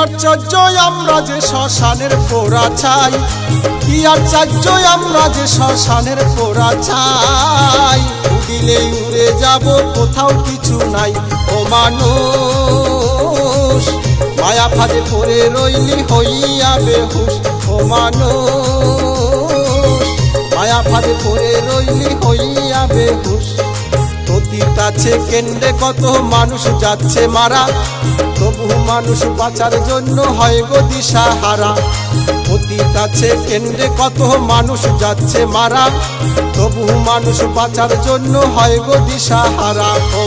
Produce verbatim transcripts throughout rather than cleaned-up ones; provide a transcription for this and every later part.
আশ্চর্য আমরা যে শ্মশানের পোড়া চাই, কি আশ্চর্য আমরা যে শ্মশানের পোড়া চাই। উড়িলেই উড়ে যাব কোথাও কিছু নাই। ও মানুষ মায়া ফাঁদে পড়ে রইলি হইয়া বেহুশ। ও মানুষ মায়া ফাঁদে পড়ে রইলি হইয়া বেহুশ। অতীত আছে কেন্দ্রে কত মানুষ যাচ্ছে মারা, তবু মানুষ বাঁচার জন্য হয় গো দিশাহারা। অতীত আছে কেন্দ্রে কত মানুষ যাচ্ছে মারা, তবু মানুষ বাঁচার জন্য হয় গো দিশাহারা। ও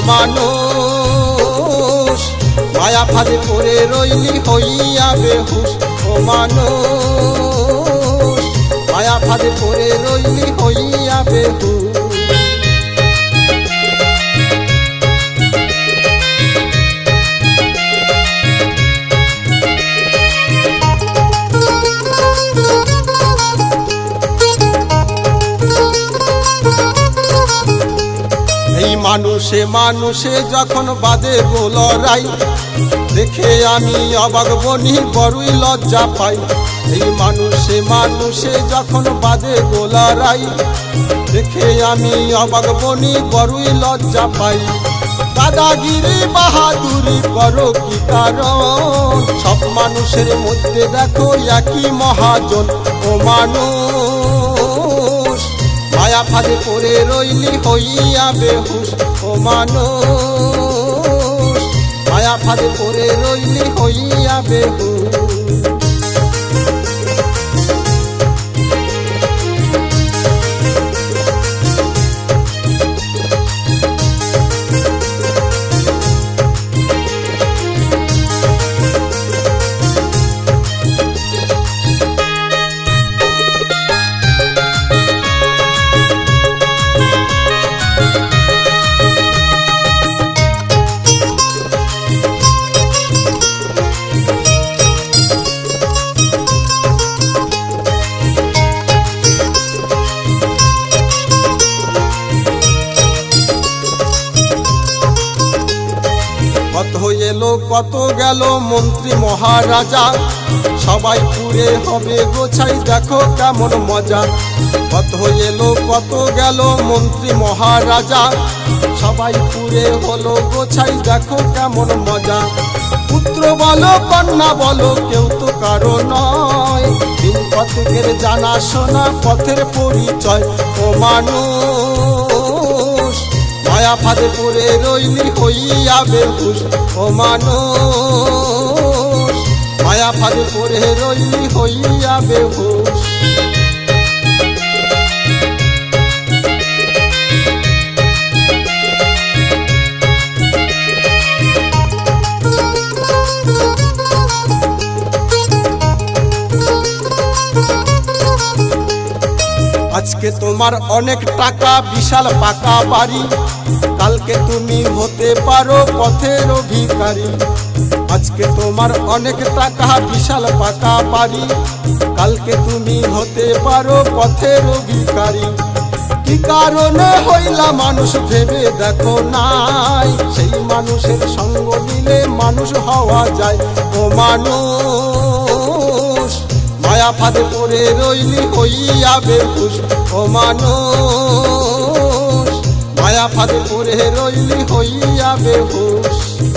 মানুষ মায়া ফাঁদে পড়ে রইলি হইয়া বেহুশ। ও মানুষ মায়া ফাঁদে পড়ে রইলি হইয়া বেহুশ। এই মানুষে মানুষে যখন বাদে গো লড়াই, দেখে আমি অবাক বনি বড়ই লজ্জা পাই। এই মানুষে মানুষে যখন বাদে গো লড়াই, দেখে আমি অবাক বনি বড়ই লজ্জা পাই। দাদাগিরি বাহাদুরি করো কি কারণ, সব মানুষের মধ্যে দেখো একই মহাজন। ও মানুষ মায়া ফাঁদে পড়ে রইলি হইয়া বেহুশ। ও মানুষ মায়া ফাঁদে পড়ে রইলি হইয়া বেহুশ। কত এলো কত গেল মন্ত্রী মহারাজা, সবাই পুরে হবে গোছাই দেখো কেমন মজা। কত এলো কত গেল মন্ত্রী মহারাজা, সবাই পুরে হলো গোছাই দেখো কেমন মজা। পুত্র বলো কন্যা বলো কেউ তো কারো নয়, দিন পথের জানা শোনা পথের পরিচয়। ও মানুষ মায়া ফাঁদে পড়ে রইলি হইয়া বেহুশ। ও মানুষ মায়া ফাঁদে পড়ে রইলি হইয়া বেহুশ। আজকে তোমার অনেক টাকা বিশাল পাকা বাড়ি, কালকে তুমি হতে পারো পথের ভিখারি। আজকে তোমার অনেক টাকা বিশাল পাকা বাড়ি, কালকে তুমি হতে পারো পথের ভিখারি। কি কারণে হইলা মানুষ ভেবে দেখো নাই, সেই মানুষের সঙ্গ নিলে মানুষ হওয়া যায়। ও মানুষ মায়া ফাঁদে পড়ে রইলি হইয়া বেহুশ। ও মানুষ মায়া ফাঁদে পড়ে রইলি হইয়া বেহুশ।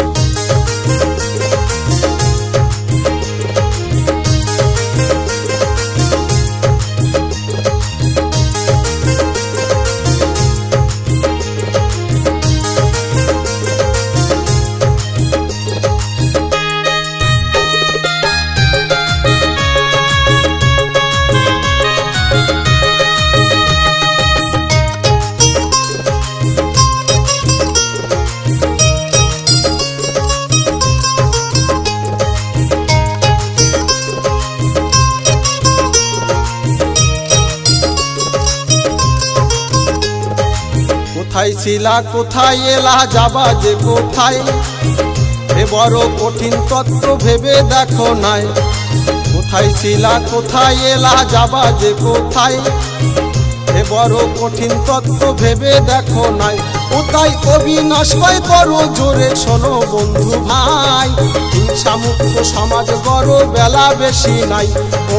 কোথায় ছিলা কোথায় এলা যাবা যে কোথায়, এ বড় কঠিন তত্ত্ব ভেবে দেখো নাই। কোথায় ছিলা কোথায় এলা যাবা যে কোথায়, এ বড় কঠিন তত্ত্ব ভেবে দেখো নাই। ও কোথায় অবিনাশ কয় করো জোরে শোনো বন্ধু ভাই, হিংসা মুক্ত সমাজ গড় বেলা বেশি নাই। ও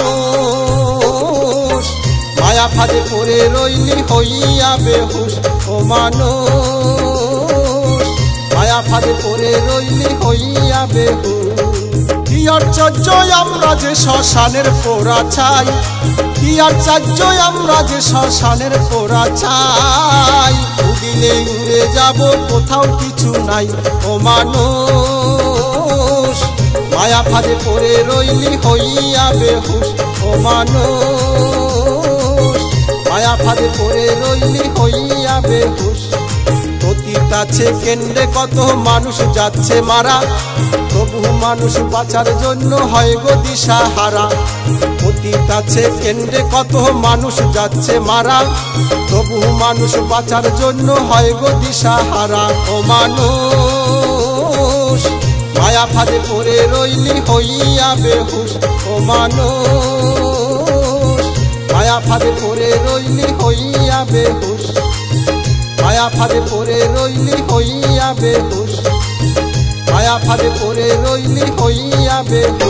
মানুষ মায়া ফাঁদে পড়ে রইলি হইয়া বেহুশ, ও মানুষ মায়া ফাঁদে পড়ে রইলি হইয়া বেহুশ। কি আশ্চর্য আমরা যে শ্মশানের পোড়া ছাই, কি আশ্চর্য আমরা যে শ্মশানের পোড়া ছাই, উদিলে উড়ে যাব কোথাও কিছু নাই। ও মানুষ মায়া ফাঁদে পড়ে রইলি হইয়া বেহুশ, ও মানুষ মায়া ফাঁদে পড়ে রইলি হইয়া বেহুশ। অতীত আছে কেন্দ্রে কত মানুষ যাচ্ছে মারা, তবু মানুষ বাঁচার জন্য হয় গো দিশাহারা। অতীত আছে কেন্দ্রে কত মানুষ যাচ্ছে মারা, তবু মানুষ বাঁচার জন্য হয় গো দিশাহারা। ও মানুষ মায়া ফাঁদে পড়ে রইলি হইয়া বেহুশ, ও মানুষ মায়া ফাঁদে পড়ে রইলি হইয়া বেহুশ, মায়া ফাঁদে পড়ে রইলি হইয়া বেহুশ, মায়া ফাঁদে পড়ে রইলি হইয়া বেহুশ।